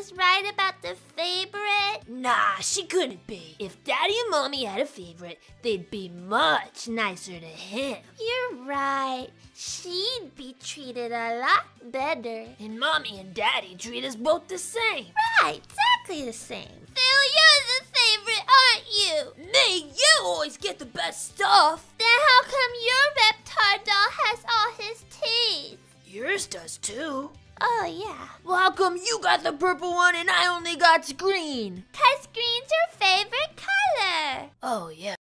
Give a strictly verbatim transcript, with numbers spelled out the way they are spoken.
was right about the favorite? Nah, she couldn't be. If Daddy and Mommy had a favorite, they'd be much nicer to him. You're right. She'd be treated a lot better. And Mommy and Daddy treat us both the same. Right, exactly the same. Phil, you're the favorite, aren't you? Me, you always get the best stuff. Then how come your Reptar doll has all his teeth? Yours does too. Oh, yeah. Well, how come you got the purple one and I only got green? 'Cause green's your favorite color. Oh, yeah.